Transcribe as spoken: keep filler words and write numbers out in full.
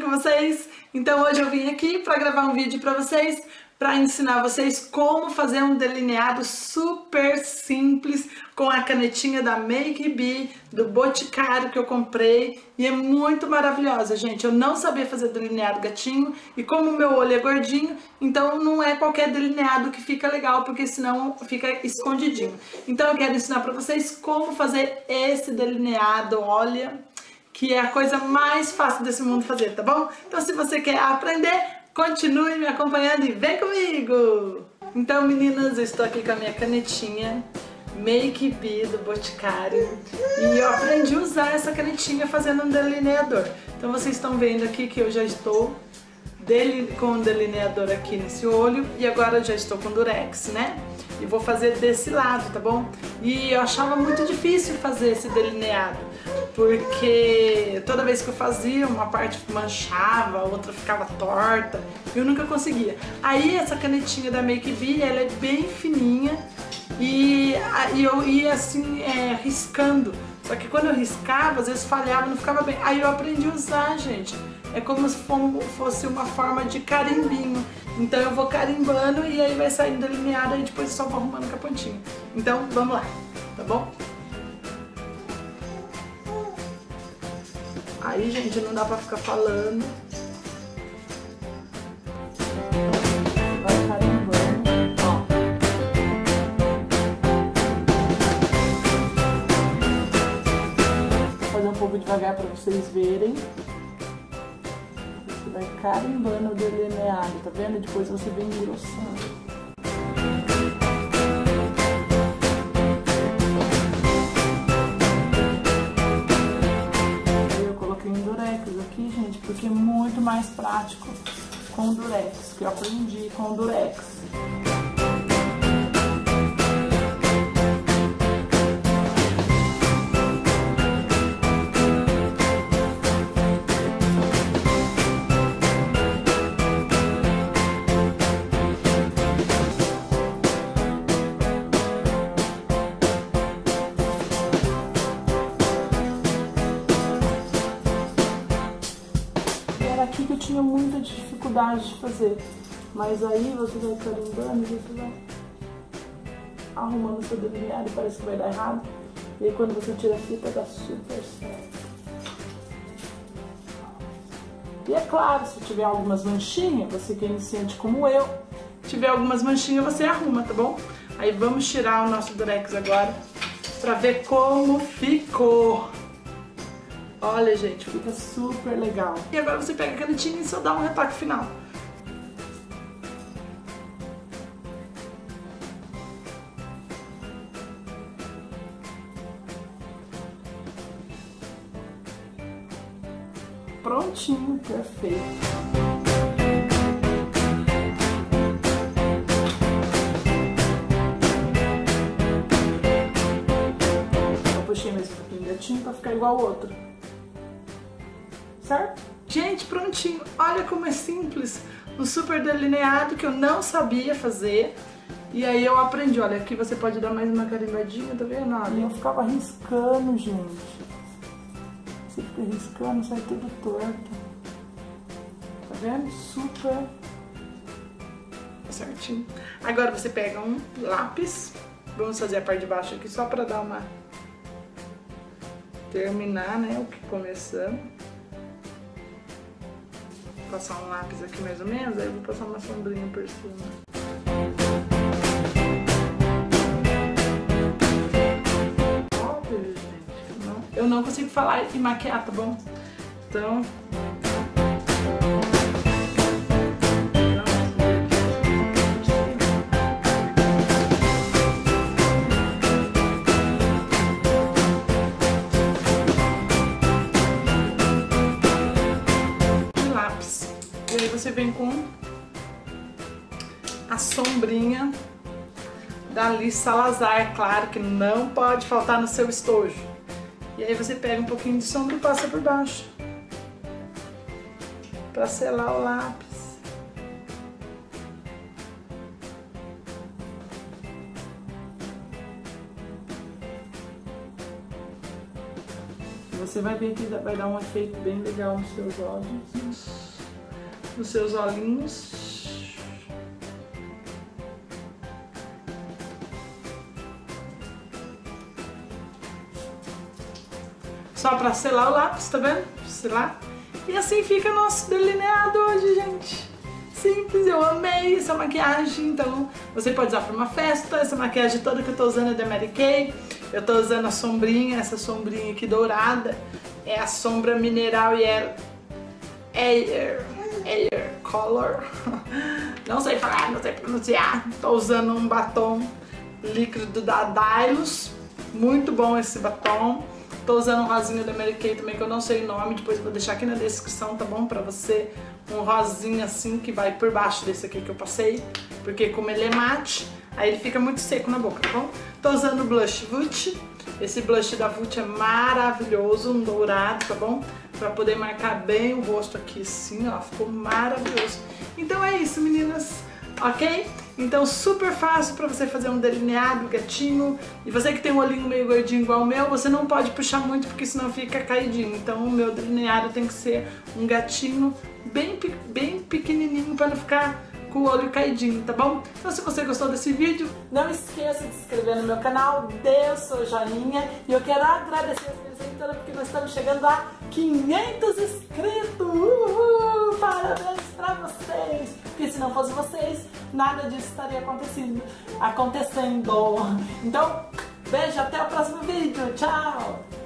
com vocês? Então hoje eu vim aqui para gravar um vídeo para vocês, para ensinar vocês como fazer um delineado super simples com a canetinha da Make Be, do Boticário, que eu comprei, e é muito maravilhosa, gente. Eu não sabia fazer delineado gatinho, e como o meu olho é gordinho, então não é qualquer delineado que fica legal, porque senão fica escondidinho. Então eu quero ensinar para vocês como fazer esse delineado, olha, que é a coisa mais fácil desse mundo fazer, tá bom? Então se você quer aprender, continue me acompanhando e vem comigo! Então, meninas, eu estou aqui com a minha canetinha Make Be do Boticário e eu aprendi a usar essa canetinha fazendo um delineador. Então vocês estão vendo aqui que eu já estou dele com o delineador aqui nesse olho e agora eu já estou com durex, né? E vou fazer desse lado, tá bom? E eu achava muito difícil fazer esse delineado, porque toda vez que eu fazia, uma parte manchava, a outra ficava torta, eu nunca conseguia. Aí essa canetinha da Make Be, ela é bem fininha e, e eu ia assim, é, riscando. Só que quando eu riscava, às vezes falhava, não ficava bem. Aí eu aprendi a usar, gente. É como se fosse uma forma de carimbinho. Então eu vou carimbando e aí vai saindo delineado e depois eu só vou arrumando com a pontinha. Então vamos lá, tá bom? Aí, gente, não dá pra ficar falando. Vai carimbando, ó. Vou fazer um pouco devagar pra vocês verem. Você vai carimbando o delineado, tá vendo? Depois você vem engrossando. Aqui, gente, porque é muito mais prático com o durex, que eu aprendi com o durex. Aqui que eu tinha muita dificuldade de fazer, mas aí você vai carimbando e você vai arrumando o seu delineado e parece que vai dar errado, e aí quando você tira a fita dá super certo. E é claro, se tiver algumas manchinhas, você que é iniciante como eu, tiver algumas manchinhas você arruma, tá bom? Aí vamos tirar o nosso durex agora pra ver como ficou. Olha, gente, fica super legal. E agora você pega a canetinha e só dá um retoque final. Prontinho, perfeito. Eu puxei mais um pouquinho de gatinho pra ficar igual ao outro. Certo? Gente, prontinho. Olha como é simples. Um super delineado que eu não sabia fazer. E aí eu aprendi. Olha, aqui você pode dar mais uma carimbadinha, tá vendo? Olha, eu ficava riscando, gente. Você fica riscando, sai tudo torto. Tá vendo? Super certinho. Agora você pega um lápis. Vamos fazer a parte de baixo aqui só pra dar uma... terminar, né? O que começamos. Vou passar um lápis aqui mais ou menos, aí eu vou passar uma sombrinha por cima. Óbvio, gente, eu não, eu não consigo falar e maquiar, tá bom? Então... E aí você vem com a sombrinha da Liz Salazar, claro que não pode faltar no seu estojo. E aí você pega um pouquinho de sombra e passa por baixo, pra selar o lápis. você vai ver que vai dar um efeito bem legal nos seus olhos, nos seus olhinhos. Só pra selar o lápis, tá vendo? Selar. E assim fica nosso delineado hoje, gente. Simples, eu amei essa maquiagem. Então você pode usar pra uma festa. Essa maquiagem toda que eu tô usando é da Mary Kay. Eu tô usando a sombrinha, essa sombrinha aqui dourada. É a sombra Mineral Air, Air, Air Color. Não sei falar, não sei pronunciar. Tô usando um batom líquido da Dylos. Muito bom esse batom. Tô usando um rosinha da Mary Kay também, que eu não sei o nome, depois eu vou deixar aqui na descrição, tá bom? Pra você, um rosinha assim, que vai por baixo desse aqui que eu passei, porque como ele é mate, aí ele fica muito seco na boca, tá bom? Tô usando o blush Vult, esse blush da Vult é maravilhoso, um dourado, tá bom? Pra poder marcar bem o rosto aqui assim, ó, ficou maravilhoso. Então é isso, meninas, ok? Então super fácil pra você fazer um delineado gatinho. E você que tem um olhinho meio gordinho igual o meu, você não pode puxar muito porque senão fica caidinho. Então o meu delineado tem que ser um gatinho bem, bem pequenininho pra não ficar com o olho caidinho, tá bom? Então se você gostou desse vídeo, não esqueça de se inscrever no meu canal, dê o seu joinha. E eu quero agradecer as minhas seguidoras porque nós estamos chegando a quinhentos inscritos. Uhul! Parabéns pra vocês! Porque se não fosse vocês, nada disso estaria acontecendo. acontecendo. Então, beijo, até o próximo vídeo. Tchau!